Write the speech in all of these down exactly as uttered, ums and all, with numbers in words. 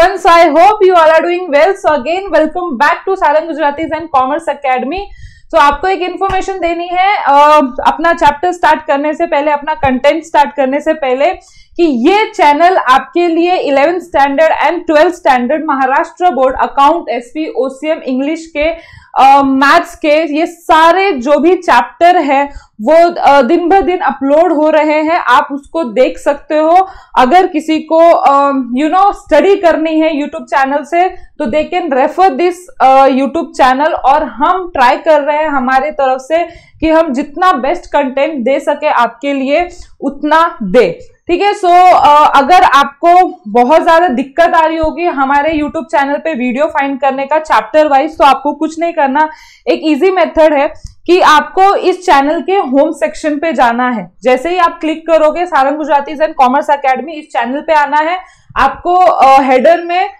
students, I hope you all are doing well. So again, welcome back to Sarang Gujaratis and Commerce Academy. तो so, आपको एक information देनी है uh, अपना chapter start करने से पहले, अपना कंटेंट स्टार्ट करने से पहले, कि ये चैनल आपके लिए eleventh standard and twelfth standard Maharashtra board account, SP, OCM, English के, मैथ्स uh, के ये सारे जो भी चैप्टर है वो uh, दिन ब दिन अपलोड हो रहे हैं। आप उसको देख सकते हो। अगर किसी को यू नो स्टडी करनी है यूट्यूब चैनल से तो they can refer this YouTube channel. और हम ट्राई कर रहे हैं हमारे तरफ से कि हम जितना बेस्ट कंटेंट दे सके आपके लिए उतना दे, ठीक है। सो so, अगर आपको बहुत ज्यादा दिक्कत आ रही होगी हमारे यूट्यूब चैनल पे वीडियो फाइंड करने का चैप्टर वाइज, तो आपको कुछ नहीं करना। एक इजी मेथड है कि आपको इस चैनल के होम सेक्शन पे जाना है। जैसे ही आप क्लिक करोगे Sarang Gujarati's and commerce academy, इस चैनल पे आना है। आपको हेडर uh, में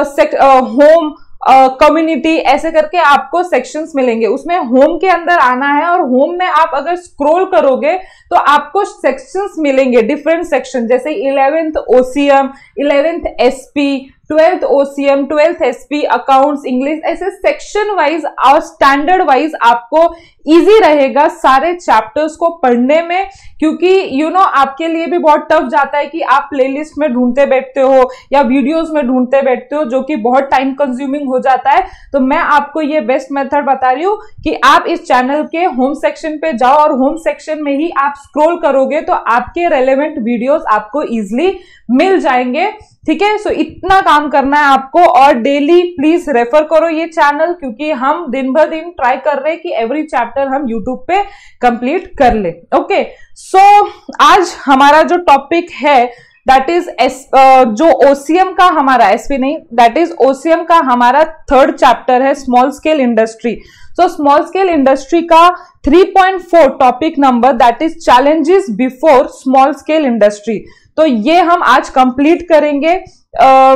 होम uh, कम्युनिटी uh, ऐसे करके आपको सेक्शंस मिलेंगे। उसमें होम के अंदर आना है और होम में आप अगर स्क्रॉल करोगे तो आपको सेक्शंस मिलेंगे, डिफरेंट सेक्शन, जैसे eleventh OCM, eleventh SP, twelfth OCM, twelfth SP, accounts, English, ऐसे सेक्शन वाइज और स्टैंडर्ड वाइज आपको इजी रहेगा सारे चैप्टर्स को पढ़ने में। क्योंकि यू you नो know, आपके लिए भी बहुत टफ जाता है कि आप प्लेलिस्ट में ढूंढते बैठते हो या वीडियोस में ढूंढते बैठते हो, जो कि बहुत टाइम कंज्यूमिंग हो जाता है। तो मैं आपको ये बेस्ट मेथड बता रही हूँ कि आप इस चैनल के होम सेक्शन पे जाओ और होम सेक्शन में ही आप स्क्रॉल करोगे तो आपके रेलेवेंट वीडियोस आपको इजिली मिल जाएंगे, ठीक है। सो इतना काम करना है आपको। और डेली प्लीज रेफर करो ये चैनल, क्योंकि हम दिन भर दिन ट्राई कर रहे हैं कि एवरी चैप्टर हम यूट्यूब पे कंप्लीट कर ले। ओके, सो आज हमारा जो टॉपिक है दैट इज एस जो ओसीएम का हमारा, एसपी नहीं, दैट इज ओसीएम का हमारा थर्ड चैप्टर है, small scale industry. So small scale industry का three point four topic number that is challenges before small scale industry. तो ये हम आज कंप्लीट करेंगे। आ,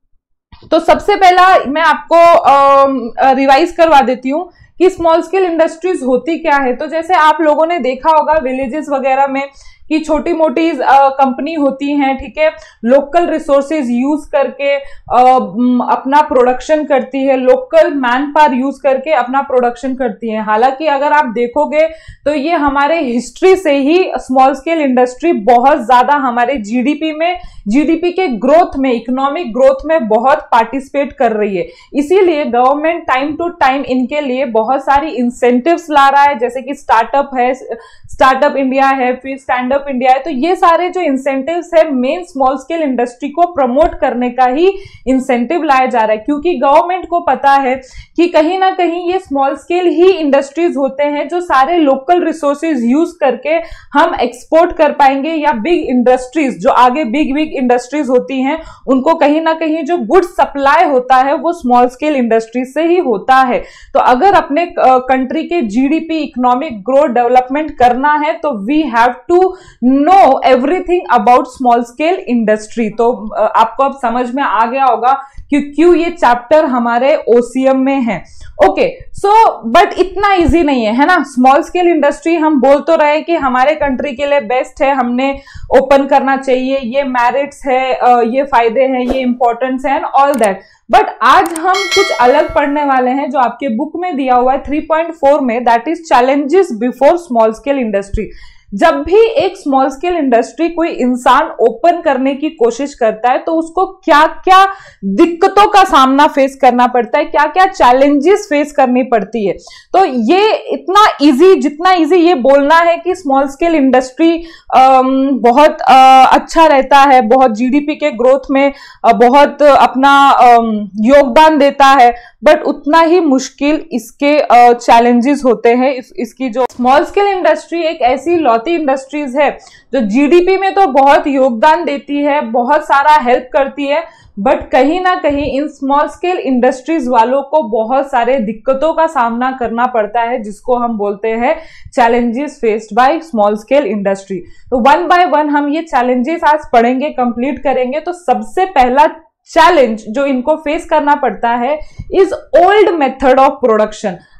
तो सबसे पहला मैं आपको रिवाइज करवा देती हूँ कि स्मॉल स्केल इंडस्ट्रीज होती क्या है। तो जैसे आप लोगों ने देखा होगा विलेजेस वगैरह में कि छोटी मोटी कंपनी होती हैं, ठीक है, लोकल रिसोर्सेज यूज करके आ, अपना प्रोडक्शन करती है, लोकल मैन पावर यूज करके अपना प्रोडक्शन करती है। हालांकि अगर आप देखोगे तो ये हमारे हिस्ट्री से ही स्मॉल स्केल इंडस्ट्री बहुत ज्यादा हमारे जीडीपी में, जीडीपी के ग्रोथ में, इकोनॉमिक ग्रोथ में बहुत पार्टिसिपेट कर रही है। इसीलिए गवर्नमेंट टाइम टू टाइम इनके लिए बहुत सारी इंसेंटिव्स ला रहा है, जैसे कि स्टार्टअप है, स्टार्टअप इंडिया है, फिर स्टैंड अप इंडिया है। तो ये सारे जो इंसेंटिव्स है मेन स्मॉल स्केल इंडस्ट्री को प्रमोट करने का ही इंसेंटिव लाया जा रहा है, क्योंकि गवर्नमेंट को पता है कि कहीं ना कहीं ये स्मॉल स्केल ही इंडस्ट्रीज होते हैं जो सारे लोकल रिसोर्सेज यूज करके हम एक्सपोर्ट कर पाएंगे, या बिग इंडस्ट्रीज जो आगे बिग बिग इंडस्ट्रीज होती हैं उनको कहीं ना कहीं जो गुड सप्लाई होता है वो स्मॉल स्केल इंडस्ट्रीज से ही होता है। तो अगर अपने कंट्री के जीडीपी, इकोनॉमिक ग्रोथ, डेवलपमेंट करना है तो we have to know everything about small scale industry. तो आपको अब समझ में आ गया होगा कि क्यों ये चैप्टर हमारे ओसीएम में है। ओके, सो बट इतना इजी नहीं है, है ना। स्मॉल स्केल इंडस्ट्री हम बोल तो रहे कि हमारे कंट्री के लिए बेस्ट है, हमने ओपन करना चाहिए, ये मेरिट्स है, ये फायदे हैं, ये इंपॉर्टेंस है एंड ऑल दैट। बट आज हम कुछ अलग पढ़ने वाले हैं जो आपके बुक में दिया हुआ है थ्री पॉइंट फोर में, that is challenges before small scale industry. जब भी एक स्मॉल स्केल इंडस्ट्री कोई इंसान ओपन करने की कोशिश करता है तो उसको क्या क्या दिक्कतों का सामना फेस करना पड़ता है, क्या क्या चैलेंजेस फेस करनी पड़ती है। तो ये इतना इजी, जितना इजी ये बोलना है कि स्मॉल स्केल इंडस्ट्री बहुत आ, अच्छा रहता है, बहुत जीडीपी के ग्रोथ में आ, बहुत अपना योगदान देता है, बट उतना ही मुश्किल इसके चैलेंजेस होते हैं। इस, इसकी जो स्मॉल स्केल इंडस्ट्री एक ऐसी लौती इंडस्ट्रीज है जो जीडीपी में तो बहुत योगदान देती है, बहुत सारा हेल्प करती है, बट कहीं ना कहीं इन स्मॉल स्केल इंडस्ट्रीज वालों को बहुत सारे दिक्कतों का सामना करना पड़ता है, जिसको हम बोलते हैं challenges faced by small scale industry. तो वन बाय वन हम ये चैलेंजेस आज पढ़ेंगे, कंप्लीट करेंगे। तो सबसे पहला चैलेंज जो इनको फेस करना पड़ता है is old method of production.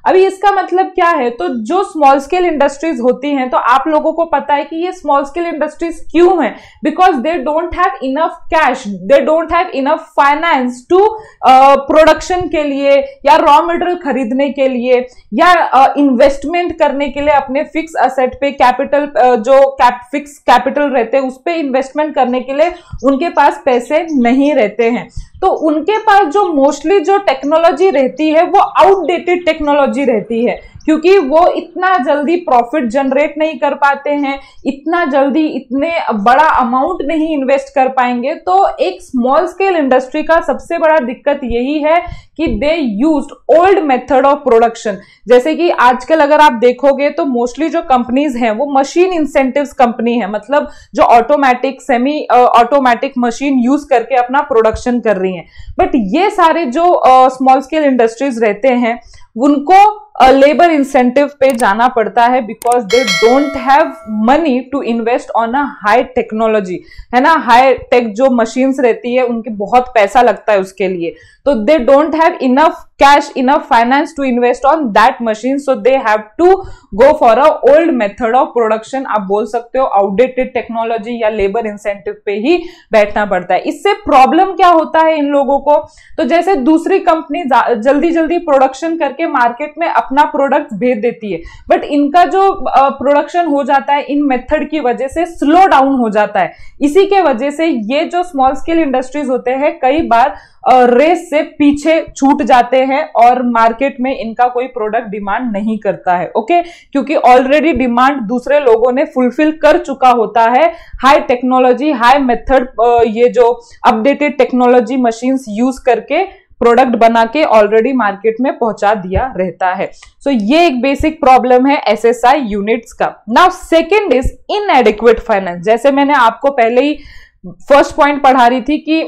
अभी इसका मतलब क्या है, तो जो स्मॉल स्केल इंडस्ट्रीज होती हैं, तो आप लोगों को पता है कि ये स्मॉल स्केल इंडस्ट्रीज क्यों हैं, because they don't have enough cash, they don't have enough finance to production के लिए या रॉ मटेरियल खरीदने के लिए या इन्वेस्टमेंट uh, करने के लिए अपने फिक्स असेट पे कैपिटल uh, जो कैप फिक्स कैपिटल रहते हैं उस पे इन्वेस्टमेंट करने के लिए उनके पास पैसे नहीं रहते हैं। तो उनके पास जो मोस्टली जो टेक्नोलॉजी रहती है वो आउटडेटेड टेक्नोलॉजी रहती है, क्योंकि वो इतना जल्दी प्रॉफिट जनरेट नहीं कर पाते हैं, इतना जल्दी इतने बड़ा अमाउंट नहीं इन्वेस्ट कर पाएंगे। तो एक स्मॉल स्केल इंडस्ट्री का सबसे बड़ा दिक्कत यही है कि they used old method of production. जैसे कि आजकल अगर आप देखोगे तो मोस्टली जो कंपनीज हैं वो मशीन इंसेंटिव्स कंपनी है, मतलब जो automatic semi automatic machine use करके अपना प्रोडक्शन कर रही हैं। बट ये सारे जो स्मॉल स्केल इंडस्ट्रीज रहते हैं उनको लेबर uh, इंसेंटिव पे जाना पड़ता है, because they don't have money to invest on a high technology, है ना। हाई टेक जो मशीन्स रहती है उनके बहुत पैसा लगता है उसके लिए, तो they don't have enough cash, enough finance to invest on that machine, so they have to go for a old method of production. आप बोल सकते हो आउटडेटेड टेक्नोलॉजी या लेबर इंसेंटिव पे ही बैठना पड़ता है। इससे प्रॉब्लम क्या होता है इन लोगों को, तो जैसे दूसरी कंपनी जल्दी जल्दी प्रोडक्शन करके मार्केट में अपना प्रोडक्ट भेज देती है, बट इनका जो प्रोडक्शन हो जाता है इन मेथड की वजह से स्लो डाउन हो जाता है। इसी के वजह से ये जो स्मॉल स्केल इंडस्ट्रीज होते हैं कई बार रेस से पीछे छूट जाते हैं और मार्केट में इनका कोई प्रोडक्ट डिमांड नहीं करता है, ओके, क्योंकि ऑलरेडी डिमांड दूसरे लोगों ने फुलफिल कर चुका होता है। हाई टेक्नोलॉजी, हाई मेथड, ये जो अपडेटेड टेक्नोलॉजी मशीन्स यूज करके प्रोडक्ट बना के ऑलरेडी मार्केट में पहुंचा दिया रहता है। सो so, ये एक बेसिक प्रॉब्लम है एसएसआई यूनिट्स का। Now second is inadequate finance. जैसे मैंने आपको पहले ही फर्स्ट पॉइंट पढ़ा रही थी कि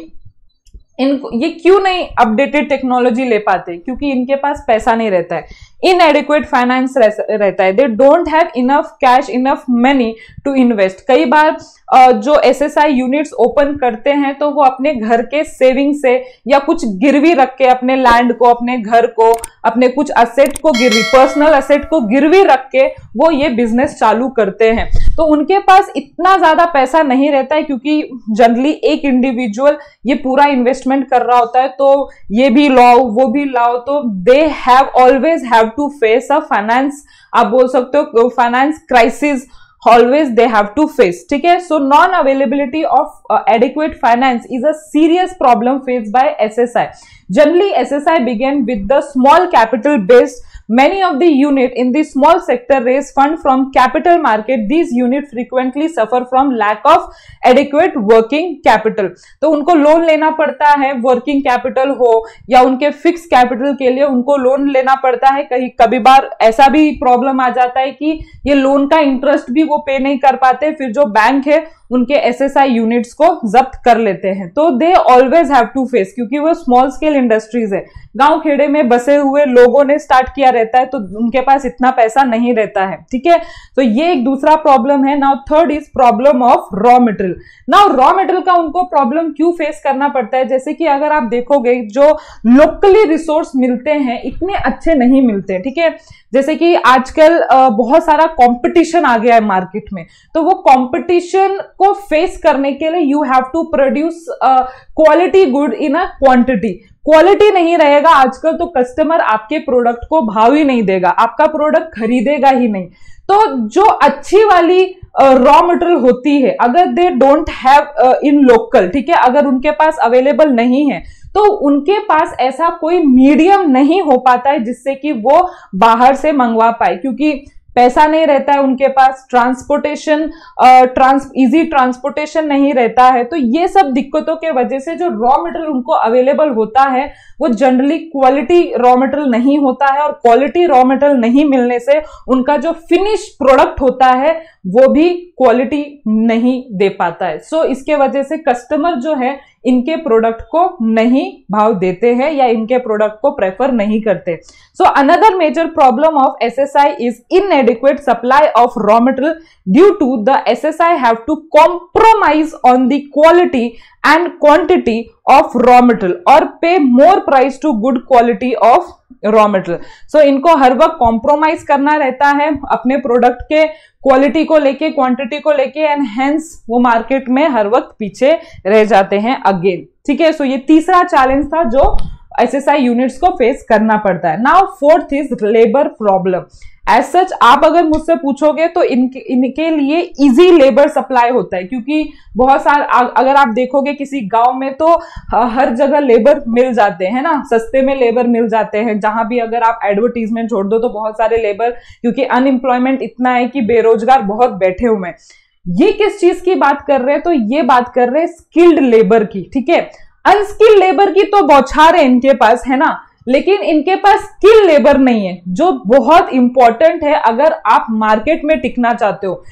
इन ये क्यों नहीं अपडेटेड टेक्नोलॉजी ले पाते, क्योंकि इनके पास पैसा नहीं रहता है, इनएडिक्वेट फाइनेंस रहता है, they don't have enough cash, enough money to invest. कई बार जो एसएसआई यूनिट्स ओपन करते हैं तो वो अपने घर के सेविंग से या कुछ गिरवी रख के अपने लैंड को, अपने घर को, अपने कुछ असेट को गिरवी, पर्सनल असेट को गिरवी रख के वो ये बिजनेस चालू करते हैं। तो उनके पास इतना ज्यादा पैसा नहीं रहता है, क्योंकि जनरली एक इंडिविजुअल ये पूरा इन्वेस्टमेंट कर रहा होता है, तो ये भी लाओ वो भी लाओ, तो they have always have to face a finance, आप बोल सकते हो finance crisis, always they have to face, ठीक है। so non availability of uh, adequate finance is a serious problem faced by S S I. Generally S S I began with the small capital based. Many of the unit in the small sector raise fund from capital market. These unit frequently suffer from lack of adequate working capital. तो उनको loan लेना पड़ता है, working capital हो या उनके fix capital के लिए उनको लोन लेना पड़ता है। कहीं कभी बार ऐसा भी प्रॉब्लम आ जाता है कि ये लोन का इंटरेस्ट भी वो पे नहीं कर पाते, फिर जो बैंक है उनके एसएसआई यूनिट्स को जब्त कर लेते हैं। तो they always have to face, क्योंकि वो स्मॉल स्केल इंडस्ट्रीज है, गांव खेड़े में बसे हुए लोगों ने स्टार्ट किया रहता है, तो उनके पास इतना पैसा नहीं रहता है, ठीक है। तो ये एक दूसरा प्रॉब्लम है। Now third is problem of raw material. Now raw material का उनको प्रॉब्लम क्यों फेस करना पड़ता है, जैसे कि अगर आप देखोगे जो लोकली रिसोर्स मिलते हैं इतने अच्छे नहीं मिलते, ठीक है। जैसे कि आजकल बहुत सारा कंपटीशन आ गया है मार्केट में, तो वो कंपटीशन को फेस करने के लिए you have to produce quality good in a quantity. Quality नहीं रहेगा आजकल तो कस्टमर आपके प्रोडक्ट को भाव ही नहीं देगा, आपका प्रोडक्ट खरीदेगा ही नहीं। तो जो अच्छी वाली रॉ मटेरियल होती है, अगर they don't have in local, ठीक है, अगर उनके पास अवेलेबल नहीं है तो उनके पास ऐसा कोई मीडियम नहीं हो पाता है जिससे कि वो बाहर से मंगवा पाए, क्योंकि पैसा नहीं रहता है उनके पास, ट्रांसपोर्टेशन ट्रांस इजी ट्रांसपोर्टेशन नहीं रहता है। तो ये सब दिक्कतों के वजह से जो रॉ मटेरियल उनको अवेलेबल होता है वो जनरली क्वालिटी रॉ मटेरियल नहीं होता है, और क्वालिटी रॉ मटेरियल नहीं मिलने से उनका जो फिनिश प्रोडक्ट होता है वो भी क्वालिटी नहीं दे पाता है। सो so, इसके वजह से कस्टमर जो है इनके प्रोडक्ट को नहीं भाव देते हैं या इनके प्रोडक्ट को प्रेफर नहीं करते। So another major problem of SSI is inadequate supply of raw material due to the S S I have to compromise on the quality and quantity of raw material or pay more price to good quality of raw material. So इनको हर वक्त compromise करना रहता है अपने product के quality को लेके, quantity को लेके, एंड हेंस वो मार्केट में हर वक्त पीछे रह जाते हैं अगेन. ठीक है, सो ये तीसरा चैलेंज था जो एसएसआई यूनिट्स को फेस करना पड़ता है. Now fourth is labour problem. As such आप अगर मुझसे पूछोगे तो इनके इनके लिए इजी लेबर सप्लाई होता है, क्योंकि बहुत सारे अगर आप देखोगे किसी गांव में तो हर जगह लेबर मिल जाते हैं ना, सस्ते में लेबर मिल जाते हैं. जहां भी अगर आप एडवर्टीजमेंट छोड़ दो तो बहुत सारे लेबर, क्योंकि अनएम्प्लॉयमेंट इतना है कि बेरोजगार बहुत बैठे हुए हैं. ये किस चीज की बात कर रहे हैं? तो ये बात कर रहे हैं स्किल्ड लेबर की. ठीक है, अनस्किल्ड लेबर की तो बौछार है इनके पास, है ना, लेकिन इनके पास स्किल लेबर नहीं है, जो बहुत इंपॉर्टेंट है अगर आप मार्केट में टिकना चाहते हो.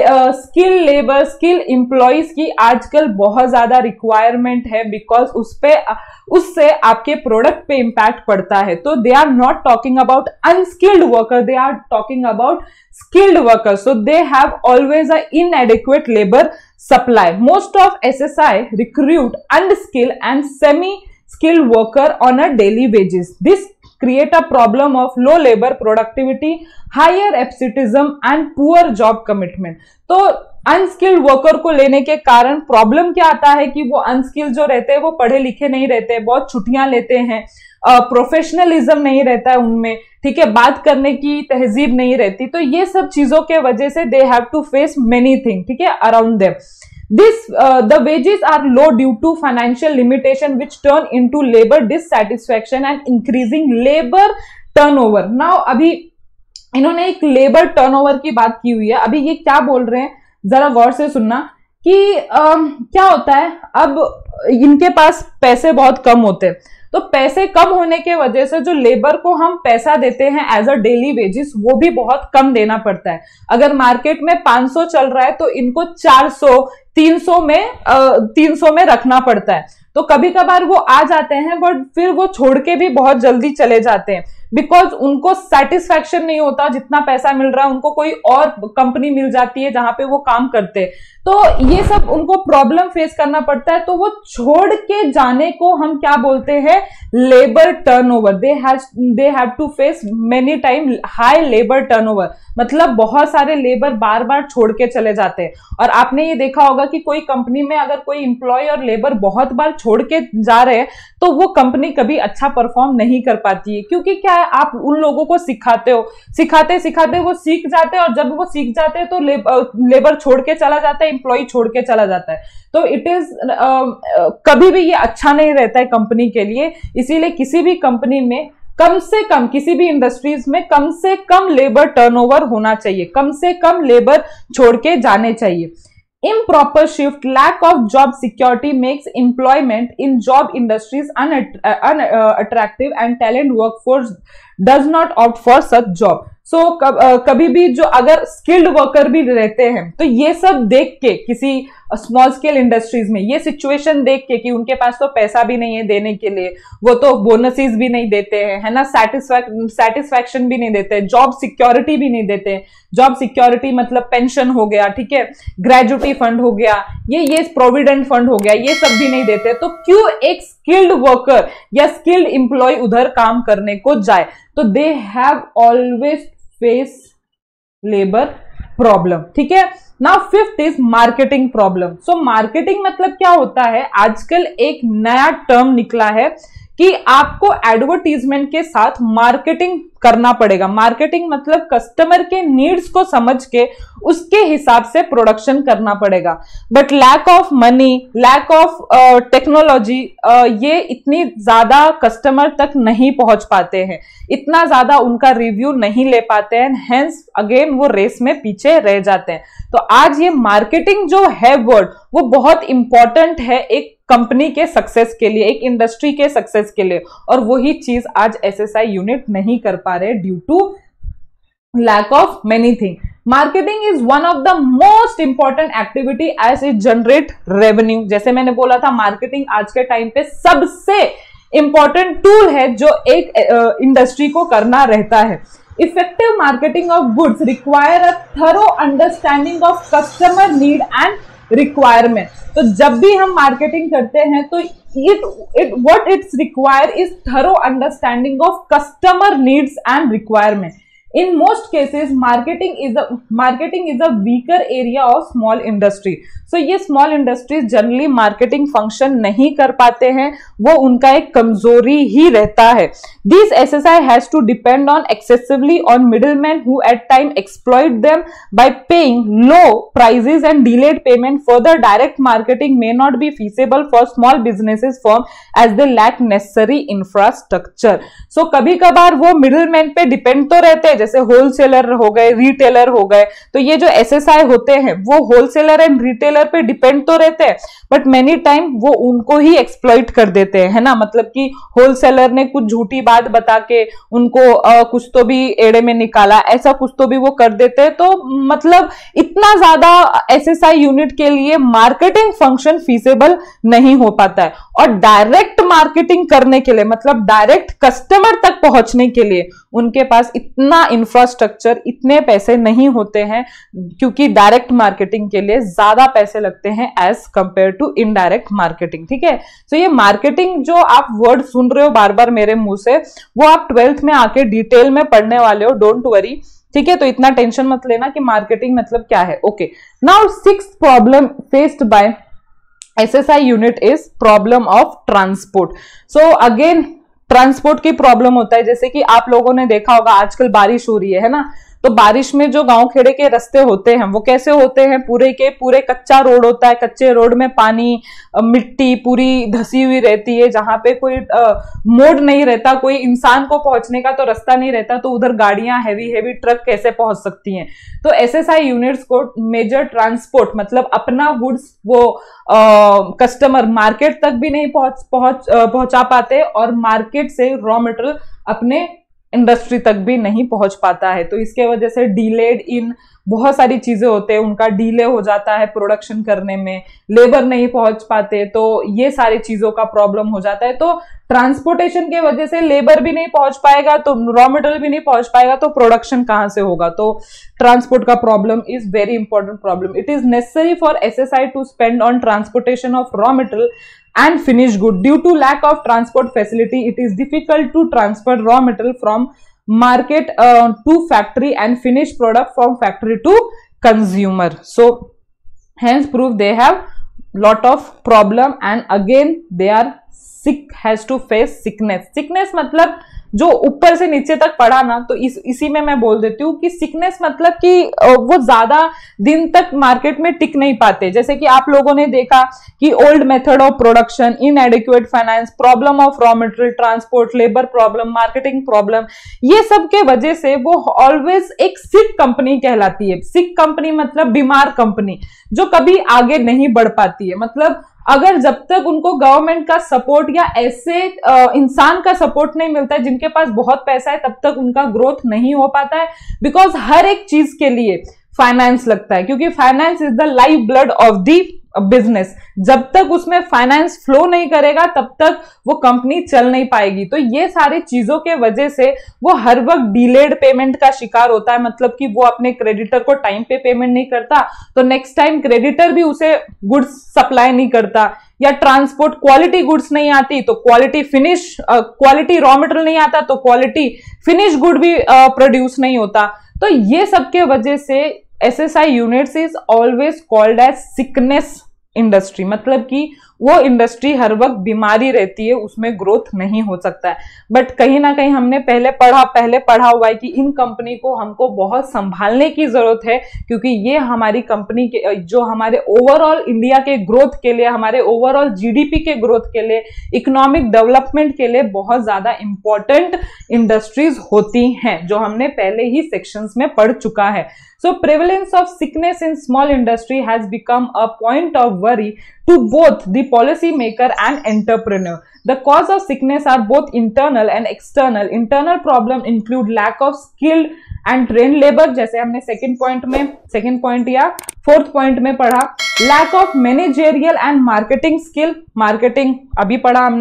स्किल लेबर, स्किल एम्प्लॉइज की आजकल बहुत ज्यादा रिक्वायरमेंट है, बिकॉज उस पे उससे आपके प्रोडक्ट पे इंपैक्ट पड़ता है. तो they are not talking about unskilled worker, they are talking about skilled workers. So they have always a inadequate labor supply. Most of S S I recruit unskilled and semi-skilled worker on a daily wages. This create a problem of low labor productivity, higher absenteeism and poor job commitment. तो unskilled worker को लेने के कारण problem क्या आता है कि वो अनस्किल्ड जो रहते हैं वो पढ़े लिखे नहीं रहते, बहुत छुट्टियां लेते हैं, प्रोफेशनलिज्म uh, नहीं रहता है उनमें. ठीक है, बात करने की तहजीब नहीं रहती. तो ये सब चीजों के वजह से they have to face many thing. ठीक है, around them. This uh, the wages are low due to financial limitation which turn into labor dissatisfaction and increasing labor turnover. Now अभी इन्होंने एक लेबर टर्नओवर की बात की हुई है. अभी ये क्या बोल रहे हैं जरा गौर से सुनना कि आ, क्या होता है, अब इनके पास पैसे बहुत कम होते हैं, तो पैसे कम होने के वजह से जो लेबर को हम पैसा देते हैं एज अ डेली वेजेस वो भी बहुत कम देना पड़ता है. अगर मार्केट में पाँच सौ चल रहा है तो इनको चार सौ तीन सौ में तीन सौ में रखना पड़ता है. तो कभी कभार वो आ जाते हैं बट फिर वो छोड़ के भी बहुत जल्दी चले जाते हैं, बिकॉज उनको सेटिस्फैक्शन नहीं होता. जितना पैसा मिल रहा है उनको कोई और कंपनी मिल जाती है जहां पे वो काम करते हैं, तो ये सब उनको प्रॉब्लम फेस करना पड़ता है. तो वो छोड़ के जाने को हम क्या बोलते हैं, labour turnover. They have they have to face many time high labour turnover, मतलब बहुत सारे लेबर बार बार छोड़ के चले जाते हैं. और आपने ये देखा होगा कि कोई कंपनी में अगर कोई इंप्लॉय और लेबर बहुत बार छोड़ के जा रहे हैं तो वो कंपनी कभी अच्छा परफॉर्म नहीं कर पाती है, क्योंकि क्या है, आप उन लोगों को सिखाते हो, सिखाते सिखाते वो सीख जाते हैं, और जब वो सीख जाते हैं तो लेबर, लेबर छोड़ के चला जाता है, एम्प्लॉय छोड़ के चला जाता है. तो इट इज कभी भी ये अच्छा नहीं रहता है कंपनी के लिए. इसीलिए किसी भी कंपनी में कम से कम, किसी भी इंडस्ट्रीज में कम से कम लेबर टर्नओवर होना चाहिए, कम से कम लेबर छोड़ के जाने चाहिए. Improper shift, lack of job security makes employment in job industries unattractive and talent workforce does not opt for such job. So so, कब, कभी भी जो अगर स्किल्ड वर्कर भी रहते हैं तो ये सब देख के किसी स्मॉल स्केल इंडस्ट्रीज में ये सिचुएशन देख के कि उनके पास तो पैसा भी नहीं है देने के लिए, वो तो बोनसेस भी नहीं देते हैं, है ना, सेटिस्फैक्शन भी नहीं देते, जॉब सिक्योरिटी भी नहीं देते. जॉब सिक्योरिटी मतलब पेंशन हो गया, ठीक है, ग्रेजुटी फंड हो गया, ये ये प्रोविडेंट फंड हो गया, ये सब भी नहीं देते. तो क्यों एक स्किल्ड वर्कर या स्किल्ड एम्प्लॉय उधर काम करने को जाए? तो they have always face labour problem. ठीक है, now fifth is marketing problem. So marketing मतलब क्या होता है, आजकल एक नया टर्म निकला है कि आपको एडवर्टीजमेंट के साथ मार्केटिंग करना पड़ेगा. मार्केटिंग मतलब कस्टमर के नीड्स को समझ के उसके हिसाब से प्रोडक्शन करना पड़ेगा. But lack of money, lack of technology, ये इतनी ज्यादा कस्टमर तक नहीं पहुंच पाते हैं, इतना ज्यादा उनका रिव्यू नहीं ले पाते हैं, हेंस अगेन वो रेस में पीछे रह जाते हैं. तो आज ये मार्केटिंग जो है वर्ड वो बहुत इंपॉर्टेंट है एक कंपनी के सक्सेस के लिए, एक इंडस्ट्री के सक्सेस के लिए, और वही चीज आज एसएसआई यूनिट नहीं कर पा रहे due to lack of many thing. Marketing is one of the most important activity as it generate revenue. जैसे मैंने बोला था, मार्केटिंग आज के टाइम पे सबसे इंपॉर्टेंट टूल है जो एक इंडस्ट्री uh, को करना रहता है. Effective marketing of goods require a thorough understanding of customer need and requirement. तो जब भी हम मार्केटिंग करते हैं तो it it what it's require is thorough understanding of customer needs and requirement. In most cases, marketing is a marketing is a weaker area of small industry. So ये small industries generally marketing function नहीं कर पाते हैं, वो उनका एक कमजोरी ही रहता है। This S S I has to depend on excessively on middlemen who at time exploit them by paying low prices and delayed payment. Further, direct marketing may not be feasible for small businesses firm as they lack necessary infrastructure. So कभी कभार वो middlemen पे depend तो रहते हैं, जैसे wholesaler हो गए, रिटेलर हो गए, तो ये जो एसएसआई होते हैं वो होलसेलर एंड रिटेलर पे डिपेंड तो रहते हैं, बट मेनी टाइम वो उनको ही एक्सप्लॉइट कर देते हैं, है ना। मतलब कि होलसेलर ने कुछ झूठी बात बता के उनको आ, कुछ तो भी एड़े में निकाला, ऐसा कुछ तो भी वो कर देते हैं। तो मतलब इतना ज्यादा एसएसआई यूनिट के लिए मार्केटिंग फंक्शन फीसेबल नहीं हो पाता है। और डायरेक्ट मार्केटिंग करने के लिए, मतलब डायरेक्ट कस्टमर तक पहुंचने के लिए उनके पास इतना इंफ्रास्ट्रक्चर, इतने पैसे नहीं होते हैं, क्योंकि डायरेक्ट मार्केटिंग के लिए ज्यादा पैसे लगते हैं as compare to indirect marketing. ठीक है, तो ये मार्केटिंग जो आप वर्ड सुन रहे हो बार बार मेरे मुंह से, वो आप ट्वेल्थ में आके डिटेल में पढ़ने वाले हो, डोंट वरी। ठीक है, तो इतना टेंशन मत लेना कि मार्केटिंग मतलब क्या है। Okay, now sixth problem faced by S S I unit is problem of transport. So again transport की प्रॉब्लम होता है। जैसे कि आप लोगों ने देखा होगा आजकल बारिश हो रही है, है ना, तो बारिश में जो गांव खेड़े के रास्ते होते हैं वो कैसे होते हैं, पूरे के पूरे कच्चा रोड होता है, कच्चे रोड में पानी, मिट्टी पूरी धसी हुई रहती है, जहां पे कोई मोड़ नहीं रहता, कोई इंसान को पहुंचने का तो रास्ता नहीं रहता, तो उधर गाड़ियां, हैवी हैवी ट्रक कैसे पहुंच सकती हैं। तो एसएसआई यूनिट्स को मेजर ट्रांसपोर्ट, मतलब अपना गुड्स वो कस्टमर मार्केट तक भी नहीं पहुंच पहुंच पहुंचा पाते, और मार्केट से रॉ मटेरियल अपने इंडस्ट्री तक भी नहीं पहुंच पाता है। तो इसके वजह से डिलेड इन बहुत सारी चीजें होते हैं, उनका डिले हो जाता है प्रोडक्शन करने में, लेबर नहीं पहुंच पाते, तो ये सारी चीजों का प्रॉब्लम हो जाता है। तो ट्रांसपोर्टेशन के वजह से लेबर भी नहीं पहुंच पाएगा, तो रॉ मटेरियल भी नहीं पहुंच पाएगा, तो प्रोडक्शन कहां से होगा। तो ट्रांसपोर्ट का problem is very important problem. It is necessary for SSI to spend on transportation of raw material and finished good. Due to lack of transport facility, it is difficult to transfer raw material from market uh, to factory and finished product from factory to consumer. So hence prove they have lot of problem, and again they are sick, has to face sickness. Sickness मतलब जो ऊपर से नीचे तक पढ़ा ना, तो इस इसी में मैं बोल देती हूँ कि सिकनेस मतलब कि वो ज्यादा दिन तक मार्केट में टिक नहीं पाते। जैसे कि आप लोगों ने देखा कि old method of production, inadequate finance, problem of raw material, transport, labour problem, marketing problem, ये सब के वजह से वो ऑलवेज एक सिक कंपनी कहलाती है। सिक कंपनी मतलब बीमार कंपनी, जो कभी आगे नहीं बढ़ पाती है। मतलब अगर जब तक उनको गवर्नमेंट का सपोर्ट या ऐसे इंसान का सपोर्ट नहीं मिलता है जिनके पास बहुत पैसा है, तब तक उनका ग्रोथ नहीं हो पाता है। बिकॉज हर एक चीज के लिए फाइनेंस लगता है, क्योंकि finance is the life blood of the business. जब तक उसमें फाइनेंस फ्लो नहीं करेगा तब तक वो कंपनी चल नहीं पाएगी। तो ये सारी चीजों के वजह से वो हर वक्त डिलेड पेमेंट का शिकार होता है। मतलब कि वो अपने क्रेडिटर को टाइम पे पेमेंट नहीं करता, तो नेक्स्ट टाइम क्रेडिटर भी उसे गुड्स सप्लाई नहीं करता, या ट्रांसपोर्ट क्वालिटी गुड्स नहीं आती तो quality finish quality raw material नहीं आता तो क्वालिटी फिनिश गुड भी प्रोड्यूस नहीं होता। तो ये सब के वजह से S S I units is always called as sickness industry. मतलब कि वो इंडस्ट्री हर वक्त बीमारी रहती है, उसमें ग्रोथ नहीं हो सकता है। बट कहीं ना कहीं हमने पहले पढ़ा पहले पढ़ा हुआ है कि इन कंपनी को हमको बहुत संभालने की जरूरत है, क्योंकि ये हमारी कंपनी के जो हमारे ओवरऑल इंडिया के ग्रोथ के लिए, हमारे ओवरऑल जीडीपी के ग्रोथ के लिए, इकोनॉमिक डेवलपमेंट के लिए बहुत ज्यादा इंपॉर्टेंट इंडस्ट्रीज होती हैं, जो हमने पहले ही सेक्शंस में पढ़ चुका है। So prevalence of sickness in small industry has become a point of worry to both the policy maker and entrepreneur. The cause of sickness are both internal and external. Internal problem include lack of skilled and trained labor, जैसे हमने second point में second point या fourth point में पढ़ा। Lack of managerial and marketing skill, marketing अभी पढ़ा हमने।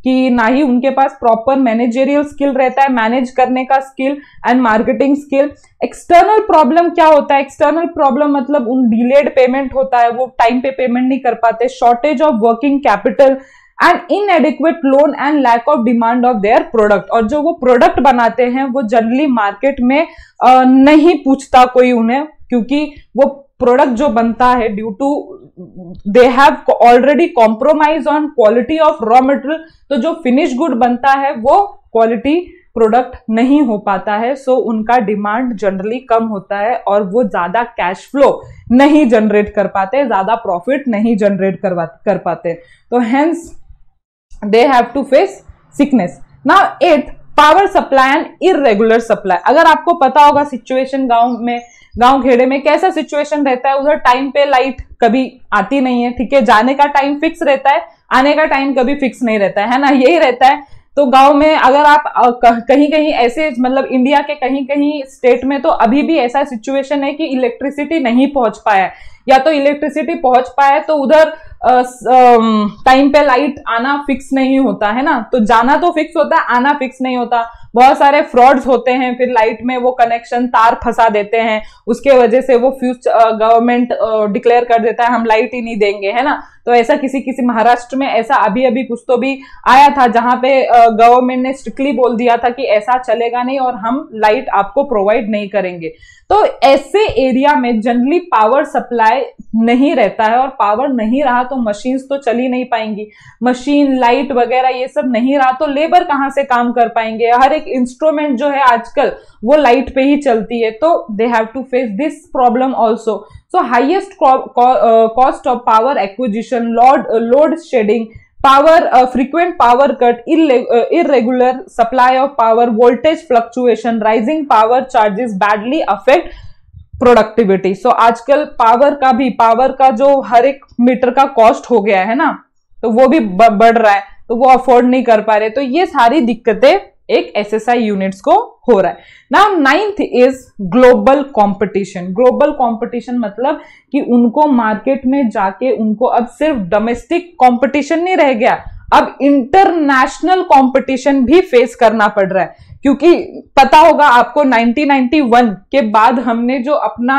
कि ना ही उनके पास प्रॉपर मैनेजरियल स्किल रहता है, मैनेज करने का skill and marketing skill. External problem क्या होता है? एक्सटर्नल प्रॉब्लम मतलब उन डिलेड पेमेंट होता है, वो टाइम पे पेमेंट नहीं कर पाते, shortage of working capital and inadequate loan and lack of demand of their product. और जो वो प्रोडक्ट बनाते हैं वो जनरली मार्केट में आ, नहीं पूछता कोई उन्हें, क्योंकि वो प्रोडक्ट जो बनता है due to they have already compromise on quality of raw material, तो जो फिनिश गुड बनता है वो क्वालिटी प्रोडक्ट नहीं हो पाता है। सो उनका डिमांड जनरली कम होता है और वो ज्यादा कैश फ्लो नहीं जनरेट कर पाते, ज्यादा प्रॉफिट नहीं जनरेट कर पाते। तो hence they have to face sickness. Now eight, power supply and irregular supply. अगर आपको पता होगा सिचुएशन गांव में, गांव खेड़े में कैसा सिचुएशन रहता है, उधर टाइम पे लाइट कभी आती नहीं है, ठीक है, जाने का टाइम फिक्स रहता है, आने का टाइम कभी फिक्स नहीं रहता है, है ना, यही रहता है। तो गांव में अगर आप कहीं कहीं ऐसे, मतलब इंडिया के कहीं कहीं स्टेट में तो अभी भी ऐसा सिचुएशन है कि इलेक्ट्रिसिटी नहीं पहुंच पाया, या तो इलेक्ट्रिसिटी पहुंच पाए तो उधर टाइम पे लाइट आना फिक्स नहीं होता है ना, तो जाना तो फिक्स होता है, आना फिक्स नहीं होता। बहुत सारे फ्रॉड्स होते हैं, फिर लाइट में वो कनेक्शन तार फंसा देते हैं, उसके वजह से वो फ्यूज गवर्नमेंट डिक्लेयर कर देता है हम लाइट ही नहीं देंगे, है ना। तो ऐसा किसी किसी महाराष्ट्र में ऐसा अभी अभी कुछ तो भी आया था, जहां पे गवर्नमेंट ने स्ट्रिक्टली बोल दिया था कि ऐसा चलेगा नहीं और हम लाइट आपको प्रोवाइड नहीं करेंगे। तो ऐसे एरिया में जनरली पावर सप्लाई नहीं रहता है, और पावर नहीं रहा तो मशीन्स तो चल ही नहीं पाएंगी, मशीन लाइट वगैरह ये सब नहीं रहा तो लेबर कहां से काम कर पाएंगे। हर एक इंस्ट्रूमेंट जो है आजकल वो लाइट पे ही चलती है, तो they have to face this problem also. So highest cost of power acquisition, load load shedding, power uh, frequent power cut, irre- uh, irregular supply of power, voltage fluctuation, rising power charges badly affect productivity। so आजकल power का भी, power का जो हर एक metre का cost हो गया है ना, तो वो भी बढ़ रहा है, तो वो अफोर्ड नहीं कर पा रहे। तो ये सारी दिक्कतें एक एसएसआई यूनिट्स को हो रहा है। Now ninth is global competition. Global competition मतलब कि उनको मार्केट में जाके उनको अब सिर्फ डोमेस्टिक कंपटीशन नहीं रह गया, अब इंटरनेशनल कंपटीशन भी फेस करना पड़ रहा है। क्योंकि पता होगा आपको नाइनटीन नाइंटी वन के बाद हमने जो अपना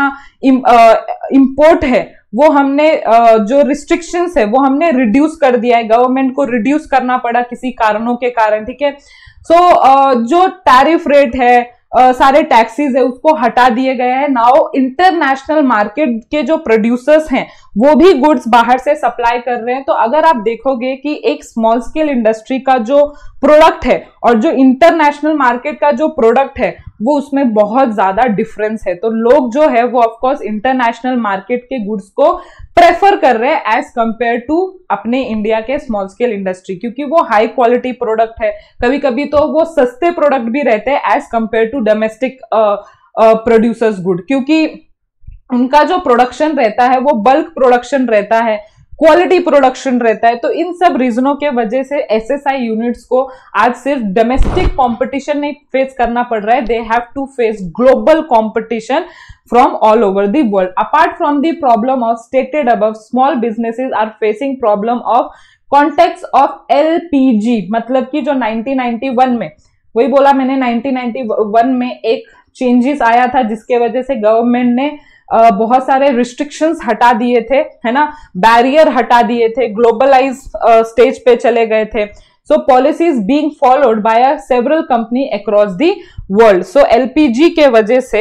इंपोर्ट है वो हमने जो रिस्ट्रिक्शंस है वो हमने रिड्यूस कर दिया है, गवर्नमेंट को रिड्यूस करना पड़ा किसी कारणों के कारण, ठीक है। सो so, uh, जो टैरिफ रेट है, uh, सारे टैक्सेस है, उसको हटा दिए गए हैं। नाउ इंटरनेशनल मार्केट के जो प्रोड्यूसर्स हैं वो भी गुड्स बाहर से सप्लाई कर रहे हैं। तो अगर आप देखोगे कि एक स्मॉल स्केल इंडस्ट्री का जो प्रोडक्ट है और जो इंटरनेशनल मार्केट का जो प्रोडक्ट है वो उसमें बहुत ज्यादा डिफरेंस है। तो लोग जो है वो ऑफकोर्स इंटरनेशनल मार्केट के गुड्स को प्रेफर कर रहे हैं एज कंपेयर टू अपने इंडिया के स्मॉल स्केल इंडस्ट्री, क्योंकि वो हाई क्वालिटी प्रोडक्ट है, कभी कभी तो वो सस्ते प्रोडक्ट भी रहते हैं as compare to domestic producers good, क्योंकि उनका जो प्रोडक्शन रहता है वो बल्क प्रोडक्शन रहता है, क्वालिटी प्रोडक्शन रहता है। तो इन सब रीजनों के वजह से एसएसआई यूनिट्स को आज सिर्फ डोमेस्टिक कंपटीशन नहीं फेस करना पड़ रहा है, they have to face global competition from all over the world. Apart from the problem of stated above, small businesses are facing problem of context of L P G, मतलब कि जो nineteen ninety one में, वही बोला मैंने, nineteen ninety one में एक changes आया था जिसके वजह से गवर्नमेंट ने Uh, बहुत सारे रिस्ट्रिक्शंस हटा दिए थे, है ना, बैरियर हटा दिए थे, ग्लोबलाइज स्टेज पे चले गए थे। So policies being followed by several company across the world. So LPG के वजह से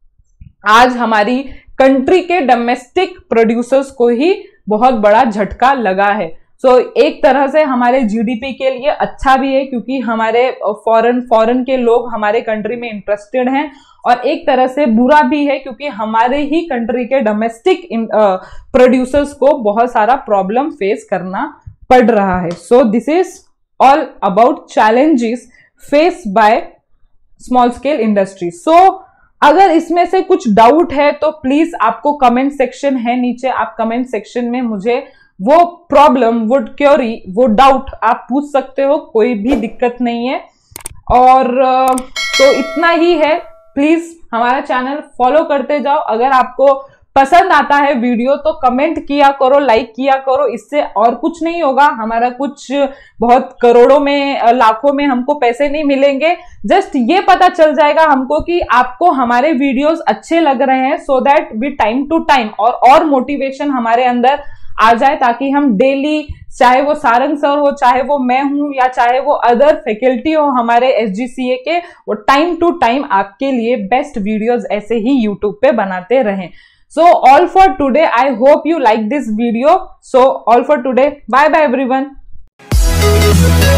आज हमारी कंट्री के डोमेस्टिक प्रोड्यूसर्स को ही बहुत बड़ा झटका लगा है। सो so, एक तरह से हमारे जीडीपी के लिए अच्छा भी है क्योंकि हमारे फॉरेन फॉरेन के लोग हमारे कंट्री में इंटरेस्टेड हैं, और एक तरह से बुरा भी है क्योंकि हमारे ही कंट्री के डोमेस्टिक प्रोड्यूसर्स को बहुत सारा प्रॉब्लम फेस करना पड़ रहा है। So this is all about challenges face by small scale industry. So अगर इसमें से कुछ डाउट है तो प्लीज, आपको कमेंट सेक्शन है नीचे, आप कमेंट सेक्शन में मुझे वो प्रॉब्लम, वो क्वेरी, वो डाउट आप पूछ सकते हो, कोई भी दिक्कत नहीं है। और तो इतना ही है, प्लीज हमारा चैनल फॉलो करते जाओ। अगर आपको पसंद आता है वीडियो तो कमेंट किया करो, लाइक किया करो, इससे और कुछ नहीं होगा। हमारा कुछ बहुत करोड़ों में लाखों में हमको पैसे नहीं मिलेंगे, जस्ट ये पता चल जाएगा हमको कि आपको हमारे वीडियोस अच्छे लग रहे हैं, so that we time to time और और मोटिवेशन हमारे अंदर आ जाए, ताकि हम डेली, चाहे वो सारंग सर हो, चाहे वो मैं हूं, या चाहे वो अदर फैकल्टी हो हमारे एसजीसीए के, वो टाइम टू टाइम आपके लिए बेस्ट वीडियोस ऐसे ही यूट्यूब पे बनाते रहें। So all for today, I hope you like this video. So all for today, bye bye everyone.